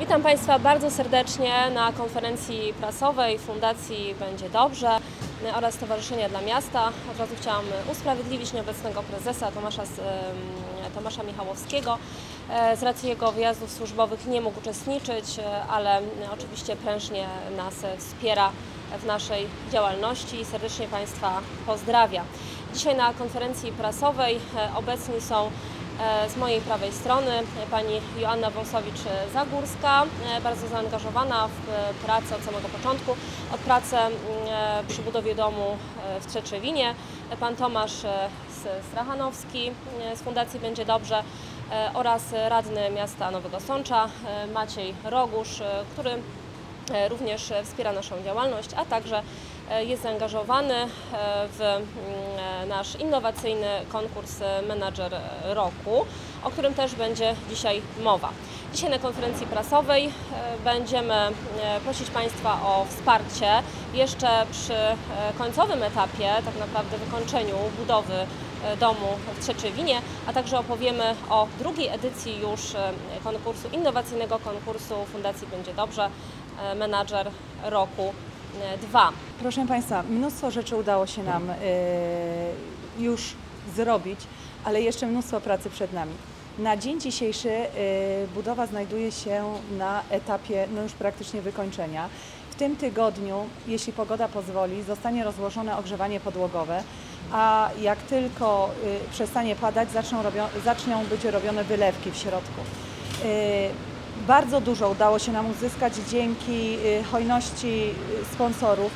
Witam Państwa bardzo serdecznie na konferencji prasowej Fundacji Będzie Dobrze oraz Stowarzyszenia dla Miasta. Od razu chciałam usprawiedliwić nieobecnego prezesa Tomasza Michałowskiego. Z racji jego wyjazdów służbowych nie mógł uczestniczyć, ale oczywiście prężnie nas wspiera w naszej działalności i serdecznie Państwa pozdrawia. Dzisiaj na konferencji prasowej obecni są z mojej prawej strony pani Joanna Wąsowicz-Zagórska, bardzo zaangażowana w pracę od samego początku, od pracy przy budowie domu w Trzeczywinie, pan Tomasz Strachanowski z Fundacji Będzie Dobrze oraz radny miasta Nowego Sącza Maciej Rogusz, który również wspiera naszą działalność, a także jest zaangażowany w nasz innowacyjny konkurs Menadżer Roku, o którym też będzie dzisiaj mowa. Dzisiaj na konferencji prasowej będziemy prosić Państwa o wsparcie jeszcze przy końcowym etapie, tak naprawdę wykończeniu budowy domu w Trzeczywinie, a także opowiemy o drugiej edycji już innowacyjnego konkursu Fundacji Będzie Dobrze Menadżer Roku 2. Proszę Państwa, mnóstwo rzeczy udało się nam już zrobić, ale jeszcze mnóstwo pracy przed nami. Na dzień dzisiejszy budowa znajduje się na etapie już praktycznie wykończenia. W tym tygodniu, jeśli pogoda pozwoli, zostanie rozłożone ogrzewanie podłogowe, a jak tylko przestanie padać, zaczną być robione wylewki w środku. Bardzo dużo udało się nam uzyskać dzięki hojności sponsorów.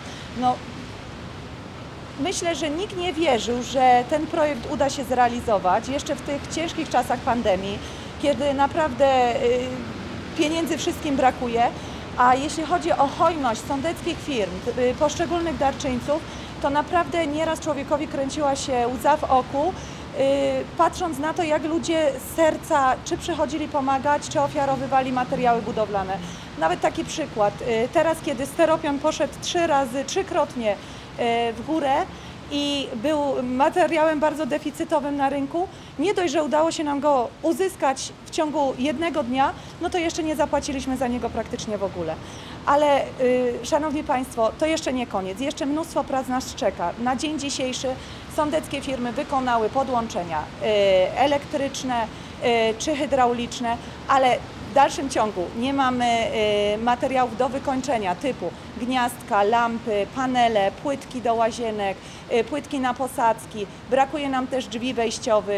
Myślę, że nikt nie wierzył, że ten projekt uda się zrealizować jeszcze w tych ciężkich czasach pandemii, kiedy naprawdę pieniędzy wszystkim brakuje. A jeśli chodzi o hojność sądeckich firm, poszczególnych darczyńców, to naprawdę nieraz człowiekowi kręciła się łza w oku, patrząc na to, jak ludzie z serca czy przychodzili pomagać, czy ofiarowywali materiały budowlane. Nawet taki przykład. Teraz, kiedy styropian poszedł trzykrotnie w górę i był materiałem bardzo deficytowym na rynku, nie dość, że udało się nam go uzyskać w ciągu jednego dnia, no to jeszcze nie zapłaciliśmy za niego praktycznie w ogóle. Ale Szanowni Państwo, to jeszcze nie koniec. Jeszcze mnóstwo prac nas czeka. Na dzień dzisiejszy sądeckie firmy wykonały podłączenia elektryczne czy hydrauliczne, ale w dalszym ciągu nie mamy materiałów do wykończenia typu gniazdka, lampy, panele, płytki do łazienek, płytki na posadzki. Brakuje nam też drzwi wejściowych,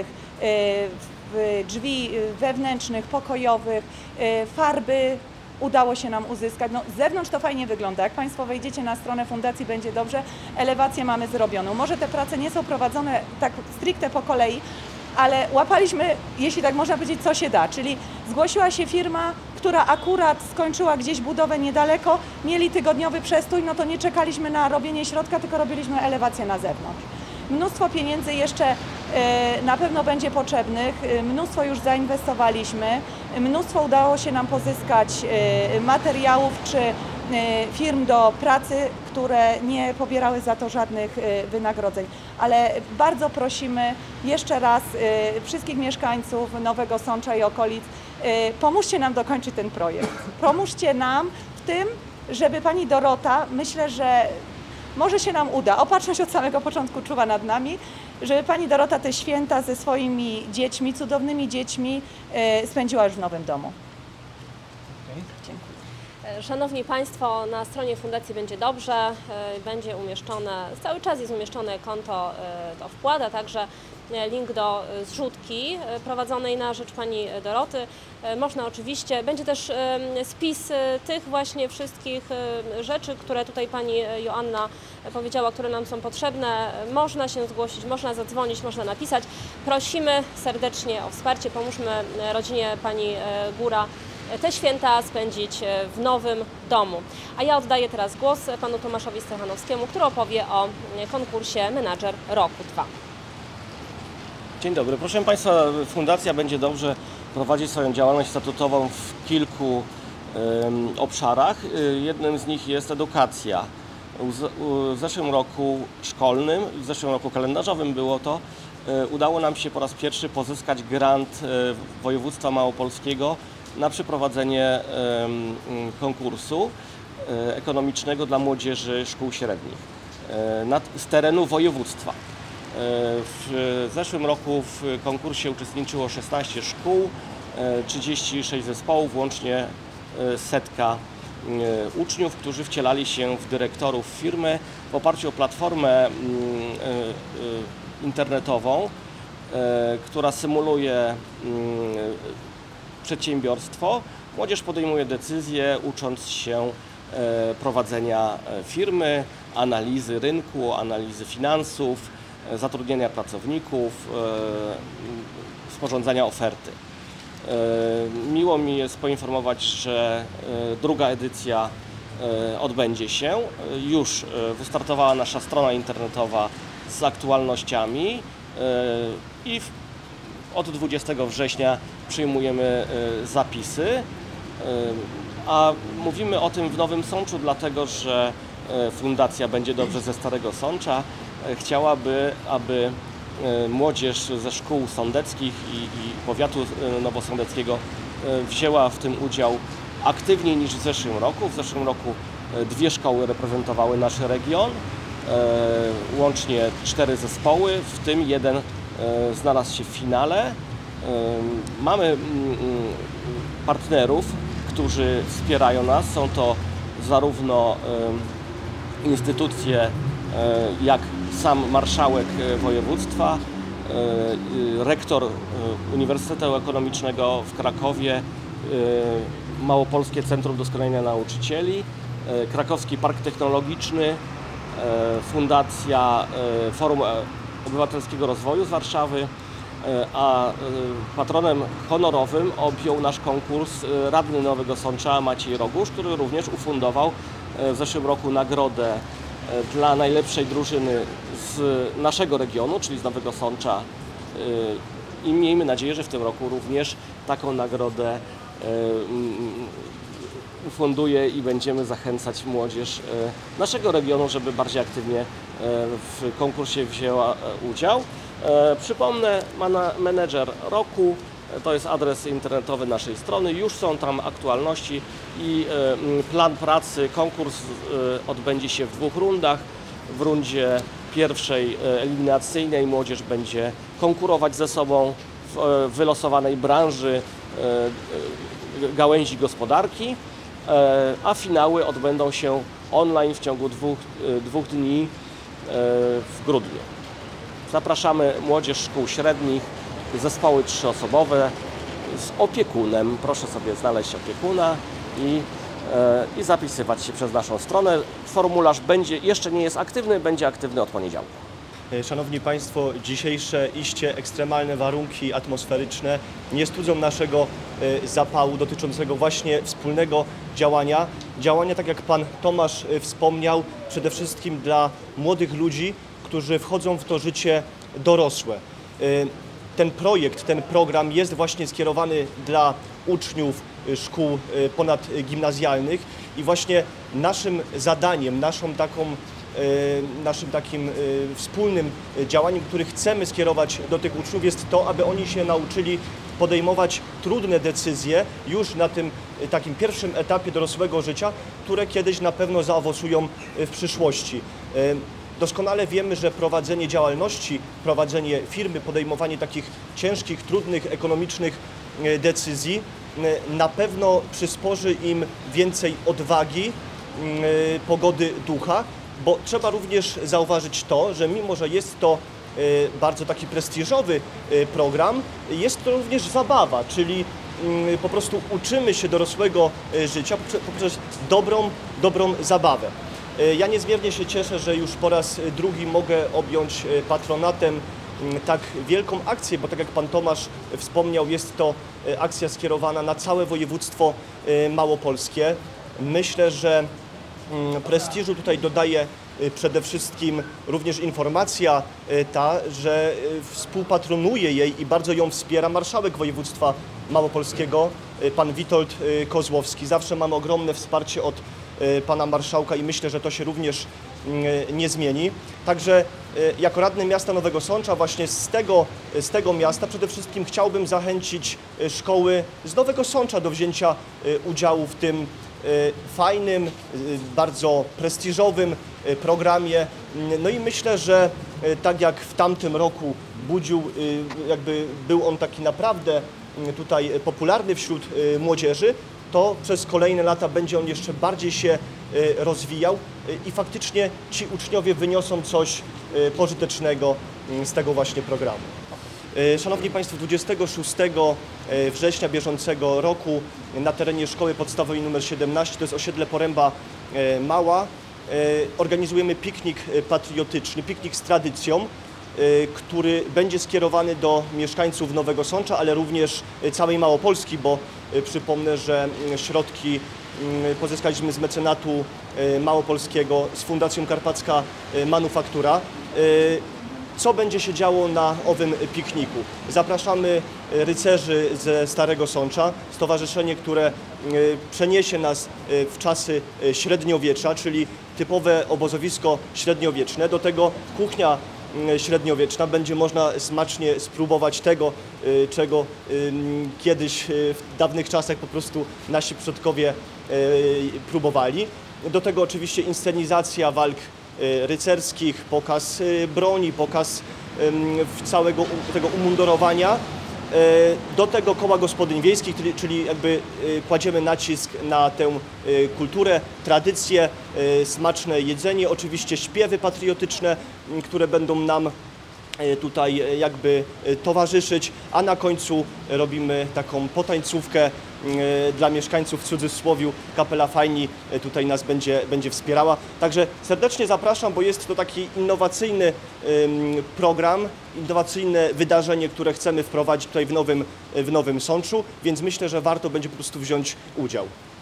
drzwi wewnętrznych, pokojowych, farby. Udało się nam uzyskać. Z zewnątrz to fajnie wygląda. Jak Państwo wejdziecie na stronę Fundacji Będzie Dobrze, elewację mamy zrobioną. Może te prace nie są prowadzone tak stricte po kolei, ale łapaliśmy, jeśli tak można powiedzieć, co się da. Czyli zgłosiła się firma, która akurat skończyła gdzieś budowę niedaleko, mieli tygodniowy przestój, no to nie czekaliśmy na robienie środka, tylko robiliśmy elewację na zewnątrz. Mnóstwo pieniędzy jeszcze na pewno będzie potrzebnych, mnóstwo już zainwestowaliśmy, mnóstwo udało się nam pozyskać materiałów czy firm do pracy, które nie pobierały za to żadnych wynagrodzeń. Ale bardzo prosimy jeszcze raz wszystkich mieszkańców Nowego Sącza i okolic, pomóżcie nam dokończyć ten projekt. Pomóżcie nam w tym, żeby pani Dorota, myślę, że może się nam uda, opatrzność od samego początku czuwa nad nami, żeby pani Dorota te święta ze swoimi dziećmi, cudownymi dziećmi spędziła już w nowym domu. Dziękuję. Szanowni Państwo, na stronie Fundacji Będzie Dobrze będzie umieszczone, cały czas jest umieszczone konto do wpłat, a także link do zrzutki prowadzonej na rzecz pani Doroty. Można oczywiście, będzie też spis tych właśnie wszystkich rzeczy, które tutaj pani Joanna powiedziała, które nam są potrzebne. Można się zgłosić, można zadzwonić, można napisać. Prosimy serdecznie o wsparcie, pomóżmy rodzinie pani Góra te święta spędzić w nowym domu. A ja oddaję teraz głos panu Tomaszowi Strachanowskiemu, który opowie o konkursie Menadżer Roku 2. Dzień dobry. Proszę Państwa, Fundacja Będzie Dobrze prowadzi swoją działalność statutową w kilku obszarach. Jednym z nich jest edukacja. W zeszłym roku szkolnym, w zeszłym roku kalendarzowym było to, udało nam się po raz pierwszy pozyskać grant województwa małopolskiego na przeprowadzenie konkursu ekonomicznego dla młodzieży szkół średnich z terenu województwa. W zeszłym roku w konkursie uczestniczyło 16 szkół, 36 zespołów, łącznie 100 uczniów, którzy wcielali się w dyrektorów firmy w oparciu o platformę internetową, która symuluje przedsiębiorstwo. Młodzież podejmuje decyzje, ucząc się prowadzenia firmy, analizy rynku, analizy finansów, zatrudnienia pracowników, sporządzania oferty. Miło mi jest poinformować, że druga edycja odbędzie się. Już wystartowała nasza strona internetowa z aktualnościami i od 20 września przyjmujemy zapisy. A mówimy o tym w Nowym Sączu, dlatego że Fundacja Będzie Dobrze ze Starego Sącza chciałaby, aby młodzież ze szkół sądeckich i powiatu nowosądeckiego wzięła w tym udział aktywniej niż w zeszłym roku. W zeszłym roku 2 szkoły reprezentowały nasz region, łącznie 4 zespoły, w tym 1 znalazł się w finale. Mamy partnerów, którzy wspierają nas. Są to zarówno instytucje jak sam marszałek województwa, rektor Uniwersytetu Ekonomicznego w Krakowie, Małopolskie Centrum Doskonalenia Nauczycieli, Krakowski Park Technologiczny, Fundacja Forum Obywatelskiego Rozwoju z Warszawy, a patronem honorowym objął nasz konkurs radny Nowego Sącza Maciej Rogusz, który również ufundował w zeszłym roku nagrodę dla najlepszej drużyny z naszego regionu, czyli z Nowego Sącza, i miejmy nadzieję, że w tym roku również taką nagrodę ufunduje i będziemy zachęcać młodzież naszego regionu, żeby bardziej aktywnie w konkursie wzięła udział. Przypomnę, menedżer roku to jest adres internetowy naszej strony, już są tam aktualności i plan pracy. Konkurs odbędzie się w 2 rundach. W rundzie pierwszej eliminacyjnej młodzież będzie konkurować ze sobą w wylosowanej branży gałęzi gospodarki, a finały odbędą się online w ciągu 2 dni w grudniu. Zapraszamy młodzież szkół średnich, zespoły 3-osobowe z opiekunem. Proszę sobie znaleźć opiekuna i zapisywać się przez naszą stronę. Formularz jeszcze nie jest aktywny, będzie aktywny od poniedziałku. Szanowni Państwo, dzisiejsze iście ekstremalne warunki atmosferyczne nie studzą naszego zapału dotyczącego właśnie wspólnego działania. Działania, tak jak Pan Tomasz wspomniał, przede wszystkim dla młodych ludzi, którzy wchodzą w to życie dorosłe. Ten projekt, ten program jest właśnie skierowany dla uczniów szkół ponadgimnazjalnych i właśnie naszym zadaniem, naszym takim wspólnym działaniem, który chcemy skierować do tych uczniów, jest to, aby oni się nauczyli podejmować trudne decyzje już na tym takim pierwszym etapie dorosłego życia, które kiedyś na pewno zaowocują w przyszłości. Doskonale wiemy, że prowadzenie działalności, prowadzenie firmy, podejmowanie takich ciężkich, trudnych, ekonomicznych decyzji na pewno przysporzy im więcej odwagi, pogody ducha, bo trzeba również zauważyć to, że mimo, że jest to bardzo taki prestiżowy program, jest to również zabawa, czyli po prostu uczymy się dorosłego życia poprzez dobrą zabawę. Ja niezmiernie się cieszę, że już po raz drugi mogę objąć patronatem tak wielką akcję, bo tak jak Pan Tomasz wspomniał, jest to akcja skierowana na całe województwo małopolskie. Myślę, że prestiżu tutaj dodaje przede wszystkim również informacja ta, że współpatronuje jej i bardzo ją wspiera marszałek województwa małopolskiego, pan Witold Kozłowski. Zawsze mamy ogromne wsparcie od pana marszałka i myślę, że to się również nie zmieni. Także jako radny miasta Nowego Sącza właśnie z tego miasta przede wszystkim chciałbym zachęcić szkoły z Nowego Sącza do wzięcia udziału w tym fajnym, bardzo prestiżowym programie. No i myślę, że tak jak w tamtym roku był on taki naprawdę tutaj popularny wśród młodzieży, to przez kolejne lata będzie on jeszcze bardziej się rozwijał i faktycznie ci uczniowie wyniosą coś pożytecznego z tego właśnie programu. Szanowni Państwo, 26 września bieżącego roku na terenie Szkoły Podstawowej nr 17, to jest osiedle Poręba Mała, organizujemy piknik patriotyczny, piknik z tradycją, który będzie skierowany do mieszkańców Nowego Sącza, ale również całej Małopolski, bo przypomnę, że środki pozyskaliśmy z mecenatu małopolskiego z Fundacją Karpacka Manufaktura. Co będzie się działo na owym pikniku? Zapraszamy rycerzy ze Starego Sącza, stowarzyszenie, które przeniesie nas w czasy średniowiecza, czyli typowe obozowisko średniowieczne. Do tego kuchnia średniowieczna. Będzie można smacznie spróbować tego, czego kiedyś w dawnych czasach po prostu nasi przodkowie próbowali. Do tego oczywiście inscenizacja walk rycerskich, pokaz broni, pokaz całego tego umundurowania. Do tego koła gospodyń wiejskich, czyli jakby kładziemy nacisk na tę kulturę, tradycję, smaczne jedzenie, oczywiście śpiewy patriotyczne, które będą nam tutaj jakby towarzyszyć, a na końcu robimy taką potańcówkę dla mieszkańców w cudzysłowiu. Kapela Fajni tutaj nas będzie wspierała. Także serdecznie zapraszam, bo jest to taki innowacyjny program, innowacyjne wydarzenie, które chcemy wprowadzić tutaj w Nowym Sączu, więc myślę, że warto będzie po prostu wziąć udział.